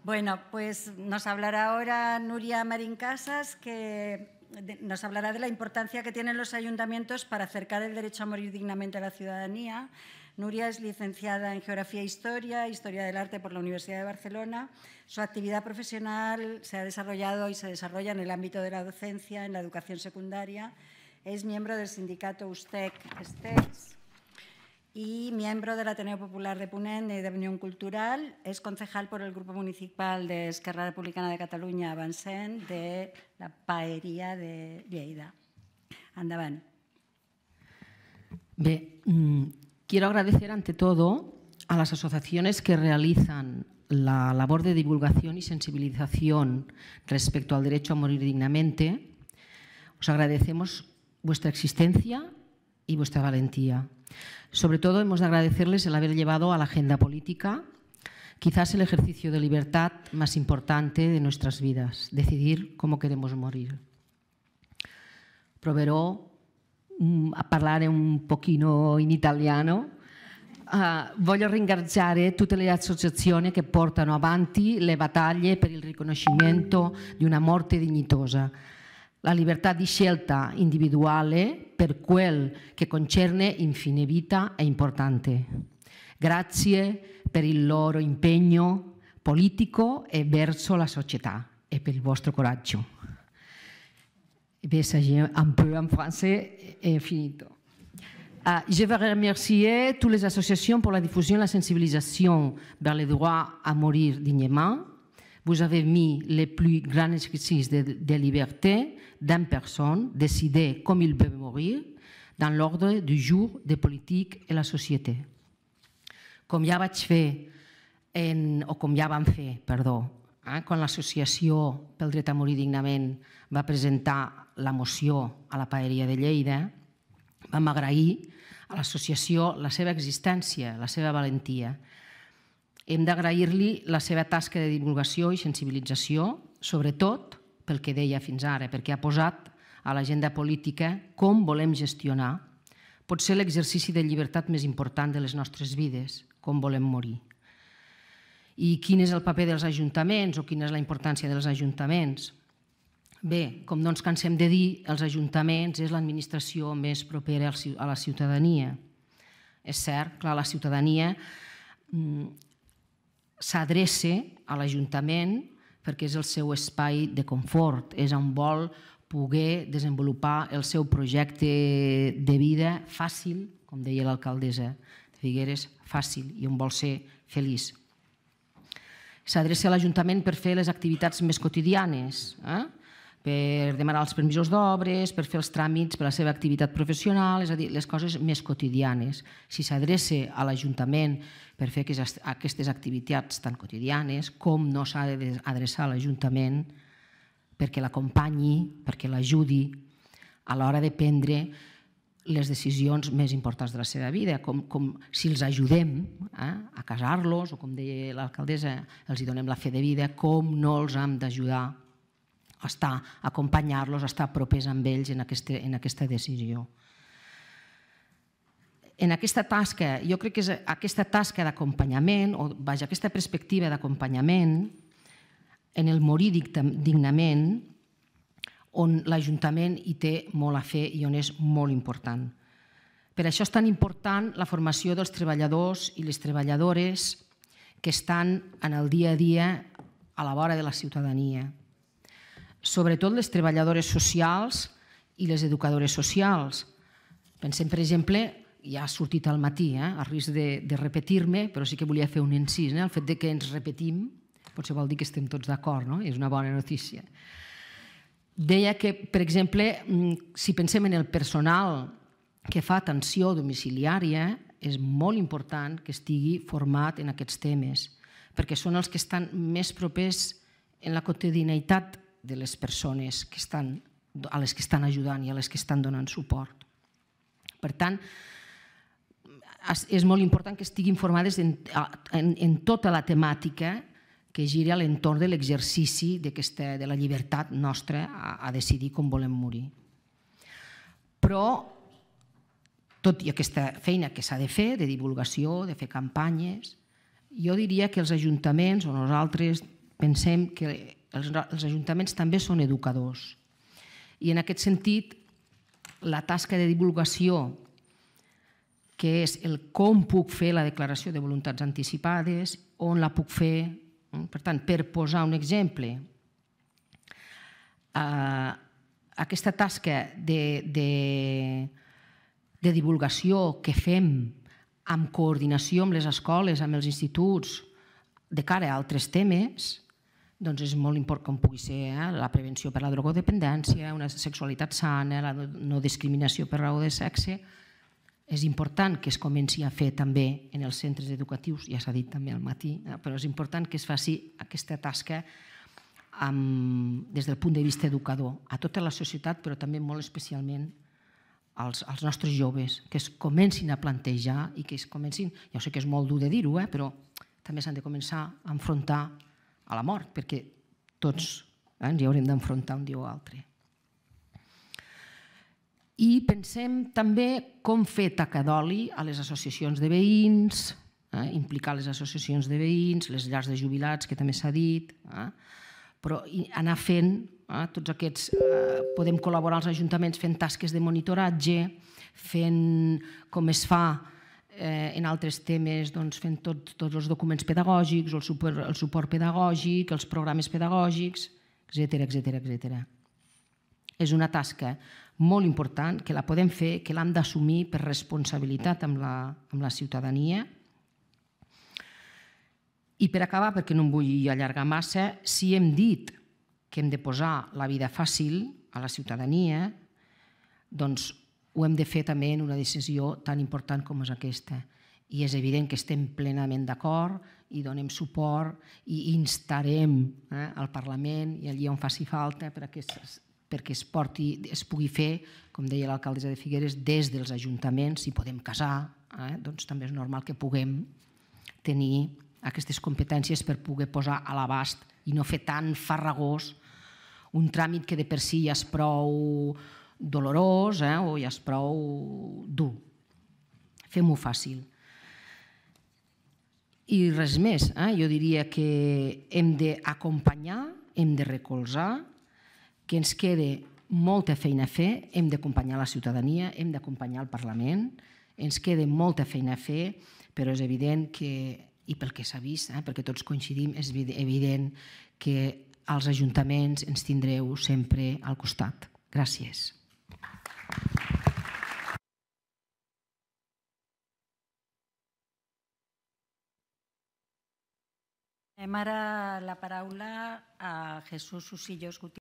Bueno, pues nos hablará ahora Nuria Marín Casas, que nos hablará de la importancia que tienen los ayuntamientos para acercar el derecho a morir dignamente a la ciudadanía. Nuria es licenciada en Geografía e Historia, Historia del Arte por la Universidad de Barcelona. Su actividad profesional se ha desarrollado y se desarrolla en el ámbito de la docencia, en la educación secundaria. Es miembro del sindicato USTEC-STECS y miembro del Ateneo Popular de Ponent y de Unión Cultural. Es concejal por el Grupo Municipal de Esquerra Republicana de Catalunya Avancem de la Paeria de Lleida. Endavant. Bé, quiero agradecer ante todo a las asociaciones que realizan la labor de divulgación y sensibilización respecto al derecho a morir dignamente. Os agradecemos vuestra existencia y vuestra valentía. Sobre todo hemos de agradecerles el haber llevado a la agenda política quizás el ejercicio de libertad más importante de nuestras vidas, decidir cómo queremos morir. Proverò a parlare un pochino in italiano. Voglio ringraziare tutte le associazioni che portano avanti le battaglie per il riconoscimento di una morte dignitosa. La libertà di scelta individuale per quel che concerne infine vita è importante. Grazie per il loro impegno politico e verso la società e per il vostro coraggio. Il s'agit un peu en français et finito. Je veux remercier toutes les associations pour la diffusion et la sensibilisation vers le droit à mourir dignement. Vous avez mis les plus grands exercices de liberté d'une personne décider comme il peut mourir dans l'ordre du jour des politiques et la société. Com ja vaig fer, o com ja vam fer, perdó, quan l'Associació pel Dret a Morir Dignament va presentar la moció a la Paeria de Lleida, vam agrair a l'associació la seva existència, la seva valentia. Hem d'agrair-li la seva tasca de divulgació i sensibilització, sobretot pel que deia fins ara, perquè ha posat a l'agenda política com volem gestionar potser l'exercici de llibertat més important de les nostres vides, com volem morir. I quin és el paper dels ajuntaments o quina és la importància dels ajuntaments? Bé, com no ens cansem de dir, els ajuntaments és l'administració més propera a la ciutadania. És cert, clar, la ciutadania s'adreça a l'Ajuntament perquè és el seu espai de confort, és on vol poder desenvolupar el seu projecte de vida fàcil, com deia l'alcaldessa de Figueres, fàcil, i on vol ser feliç. S'adreça a l'Ajuntament per fer les activitats més quotidianes, per demanar els permisos d'obres, per fer els tràmits per a la seva activitat professional, és a dir, les coses més quotidianes. Si s'adreça a l'Ajuntament per fer aquestes activitats tan quotidianes, com no s'ha d'adreçar a l'Ajuntament perquè l'acompanyi, perquè l'ajudi a l'hora de prendre les decisions més importants de la seva vida, com si els ajudem a casar-los, o com deia l'alcaldessa, els donem la fe de vida, com no els hem d'ajudar a acompanyar-los, a estar propers amb ells en aquesta decisió. En aquesta tasca, jo crec que és aquesta tasca d'acompanyament, o vaja, aquesta perspectiva d'acompanyament en el morir dignament, on l'Ajuntament hi té molt a fer i on és molt important. Per això és tan important la formació dels treballadors i les treballadores que estan en el dia a dia a la vora de la ciutadania. Sobretot les treballadores socials i les educadores socials. Pensem, per exemple, ja ha sortit al matí, a risc de repetir-me, però sí que volia fer un incís. El fet que ens repetim potser vol dir que estem tots d'acord, és una bona notícia. Deia que, per exemple, si pensem en el personal que fa atenció domiciliària, és molt important que estigui format en aquests temes, perquè són els que estan més propers en la quotidianitat de les persones a les que estan ajudant i a les que estan donant suport. Per tant, és molt important que estiguin formades en tota la temàtica que gira a l'entorn de l'exercici de la llibertat nostra a decidir com volem morir. Però, tot i aquesta feina que s'ha de fer, de divulgació, de fer campanyes, jo diria que els ajuntaments o nosaltres pensem que els ajuntaments també són educadors. I en aquest sentit, la tasca de divulgació, que és el com puc fer la declaració de voluntats anticipades, on la puc fer. Per tant, per posar un exemple, aquesta tasca de divulgació que fem en coordinació amb les escoles, amb els instituts, de cara a altres temes, doncs és molt important, com pugui ser la prevenció per la drogodependència, una sexualitat sana, la no discriminació per raó de sexe. És important que es comenci a fer també en els centres educatius, ja s'ha dit també al matí, però és important que es faci aquesta tasca des del punt de vista educador, a tota la societat, però també molt especialment als nostres joves, que es comencin a plantejar i que es comencin, ja sé que és molt dur de dir-ho, però també s'han de començar a enfrontar a la mort, perquè tots ens hi haurem d'enfrontar un dia o altre. I pensem també com fer taca d'oli a les associacions de veïns, implicar les associacions de veïns, les llars de jubilats, que també s'ha dit, però anar fent tots aquests... Podem col·laborar als ajuntaments fent tasques de monitoratge, fent com es fa en altres temes, fent tots els documents pedagògics, el suport pedagògic, els programes pedagògics, etcètera. És una tasca molt important que la podem fer, que l'hem d'assumir per responsabilitat amb la ciutadania. I per acabar, perquè no em vull allargar massa, si hem dit que hem de posar la vida fàcil a la ciutadania, doncs ho hem de fer també en una decisió tan important com és aquesta. I és evident que estem plenament d'acord i donem suport i instarem al Parlament i allí on faci falta perquè es pugui fer, com deia l'alcaldessa de Figueres, des dels ajuntaments, si podem casar, doncs també és normal que puguem tenir aquestes competències per poder posar a l'abast i no fer tan farragós un tràmit que de per si ja és prou dolorós o ja és prou dur. Fem-ho fàcil. I res més, jo diria que hem d'acompanyar, hem de recolzar, que ens queda molta feina a fer, hem d'acompanyar la ciutadania, hem d'acompanyar el Parlament, ens queda molta feina a fer, però és evident que, i pel que s'ha vist, perquè tots coincidim, és evident que als ajuntaments ens tindreu sempre al costat. Gràcies. Donem ara la paraula a Jesús Usillos Gutiérrez.